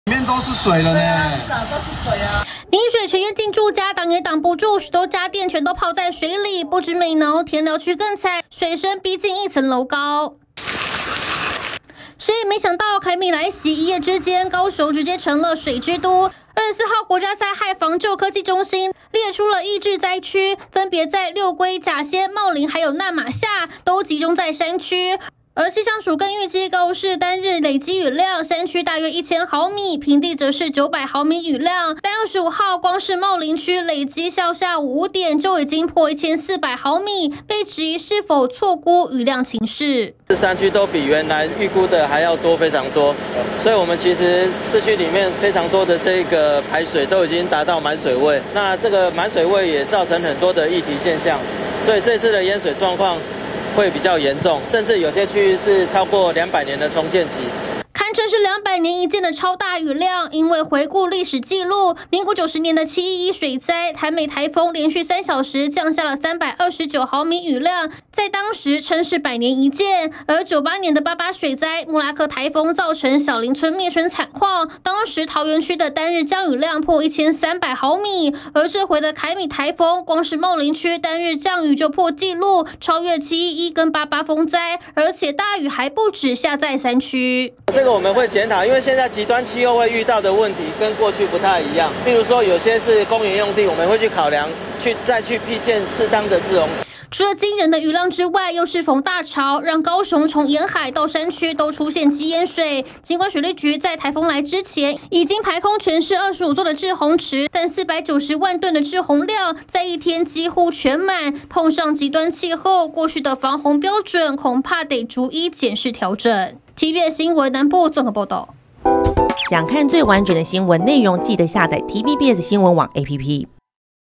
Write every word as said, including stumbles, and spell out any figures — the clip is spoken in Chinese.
里面都是水了呢， 都是水啊！ 泥水全淹进住家，挡也挡不住，许多家电全都泡在水里。不止美浓，田寮区更惨，水深逼近一层楼高。谁也没想到，凯米来袭，一夜之间，高雄直接成了水之都。二十四号，国家灾害防救科技中心列出了易致灾区，分别在六龟、甲仙、茂林还有纳马夏，都集中在山区。而气象署更预计高雄市单日累积雨量，山区大约一千毫米，平地则是九百毫米雨量。但二十五号，光是茂林区累积到下午五点就已经破一千四百毫米，被质疑是否错估雨量情势。 山区都比原来预估的还要多非常多，所以我们其实市区里面非常多的这个排水都已经达到满水位，那这个满水位也造成很多的议题现象，所以这次的淹水状况会比较严重，甚至有些区域是超过两百年的重建期。 堪称是两百年一见的超大雨量，因为回顾历史记录，民国九十年的七一一水灾，台美台风连续三小时降下了三百二十九毫米雨量，在当时称是百年一见。而九八年的八八水灾，莫拉克台风造成小林村灭村惨况，当时桃园区的单日降雨量破一千三百毫米，而这回的凯米台风，光是茂林区单日降雨就破纪录，超越七一一跟八八风灾，而且大雨还不止下在山区。 这个我们会检讨，因为现在极端气候会遇到的问题跟过去不太一样。例如说，有些是公园用地，我们会去考量，去再去辟建适当的滞洪。 除了惊人的雨量之外，又是逢大潮，让高雄从沿海到山区都出现积淹水。尽管水利局在台风来之前已经排空全市二十五座的滞洪池，但四百九十万吨的滞洪量在一天几乎全满。碰上极端气候，过去的防洪标准恐怕得逐一检视调整。T V B S 新闻南部综合报道。 想看最完整的新闻内容，记得下载 T V B S 新闻网 A P P。